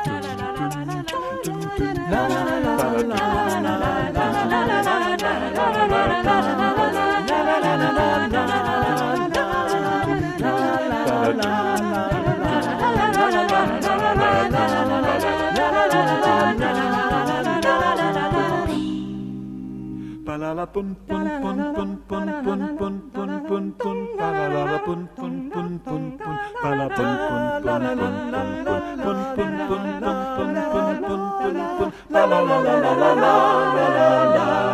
Ba-la-la pun pun pun pun pun pun pun pun pun pun ba-la-la pun pun pun pun pun ba-la pun pun pun pun pun pun pun pun pun pun pun pun pun ba-la-la la la la la la la.